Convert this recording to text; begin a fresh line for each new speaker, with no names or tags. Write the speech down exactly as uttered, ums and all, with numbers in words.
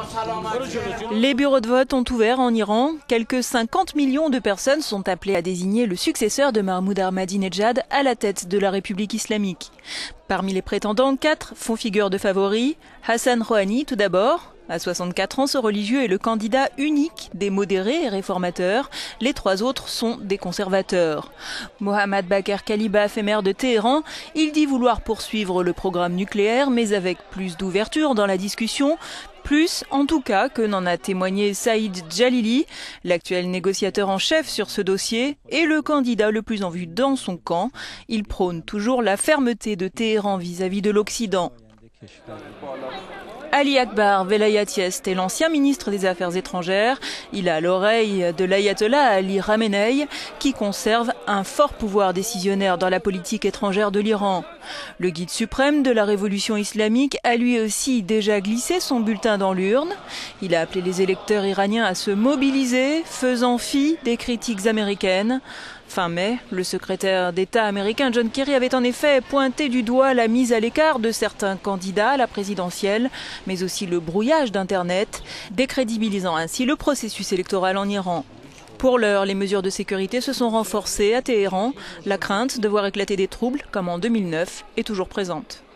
Les bureaux de vote ont ouvert en Iran. Quelques cinquante millions de personnes sont appelées à désigner le successeur de Mahmoud Ahmadinejad à la tête de la République islamique. Parmi les prétendants, quatre font figure de favoris. Hassan Rouhani tout d'abord. À soixante-quatre ans, ce religieux est le candidat unique des modérés et réformateurs. Les trois autres sont des conservateurs. Mohammad Bakr Kalibaf est maire de Téhéran. Il dit vouloir poursuivre le programme nucléaire, mais avec plus d'ouverture dans la discussion. Plus, en tout cas, que n'en a témoigné Saïd Jalili, l'actuel négociateur en chef sur ce dossier, et le candidat le plus en vue dans son camp. Il prône toujours la fermeté de Téhéran vis-à-vis de l'Occident. Ali Akbar Velayatiest est l'ancien ministre des Affaires étrangères. Il a l'oreille de l'ayatollah Ali Khamenei, qui conserve un fort pouvoir décisionnaire dans la politique étrangère de l'Iran. Le guide suprême de la révolution islamique a lui aussi déjà glissé son bulletin dans l'urne. Il a appelé les électeurs iraniens à se mobiliser, faisant fi des critiques américaines. Fin mai, le secrétaire d'État américain John Kerry avait en effet pointé du doigt la mise à l'écart de certains candidats à la présidentielle, mais aussi le brouillage d'Internet, décrédibilisant ainsi le processus électoral en Iran. Pour l'heure, les mesures de sécurité se sont renforcées à Téhéran. La crainte de voir éclater des troubles, comme en deux mille neuf, est toujours présente.